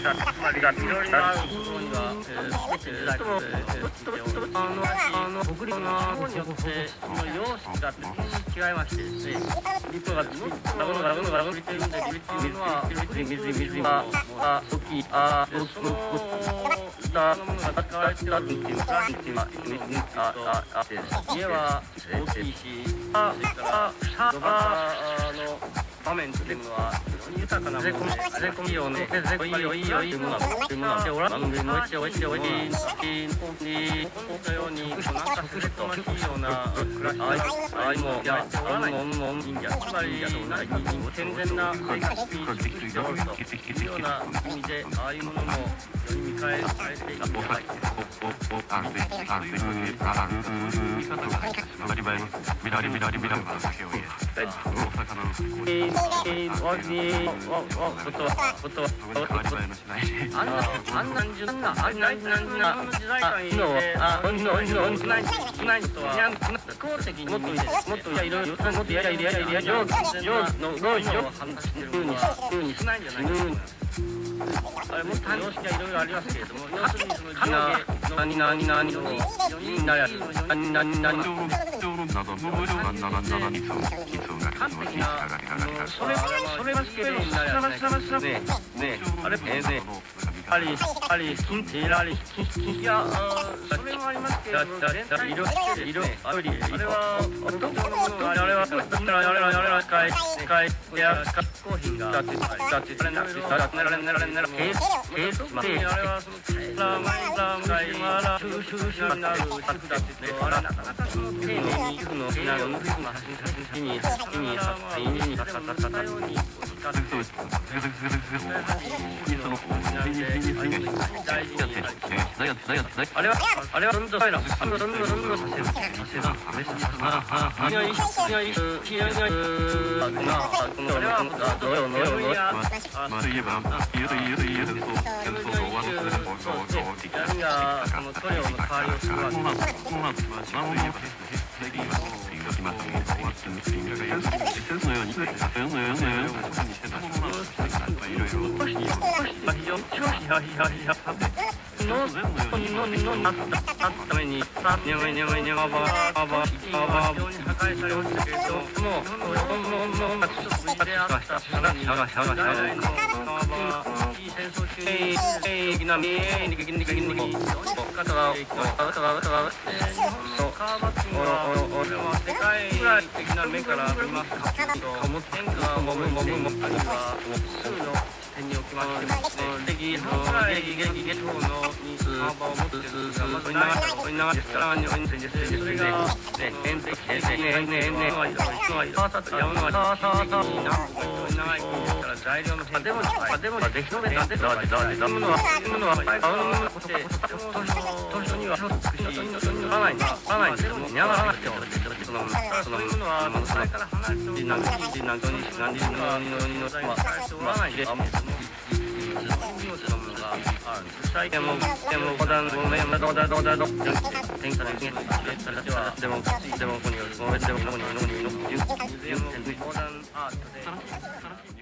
つまりがいろいろなところには、北陸の方によって様式が違いましてですね、陸がラグているんで、水は大きい、そのものが使われているっていうか、家は大きいし、それからの場面っていうのは豊かなもので、いいよね、いいよいうものがしておらんので、もう一度にったようになんかするといいような暮らしもやっておらないんじゃ、つまり健全な生活にしておるというような意味で、ああいうものも世に見返されていくんじゃないか。あれもっと様式がいろいろありますけれども、要するにその上下完璧なそれがスケールになりますね。あれあれはありますけれども、全体色あれはコーヒーがあれはどんどんさせる。ために非常に破壊されましたけれども、戦争中に世界的な目から見ますと、天下はも点におきましてもですね、本来ゲトのに幅を持っているのがまずないですから、それが長い国ですから材料の変化でもできのめなんでものは年には合わないでも似合わないでもそういうものはそれから離れております最近も小田の天下でここに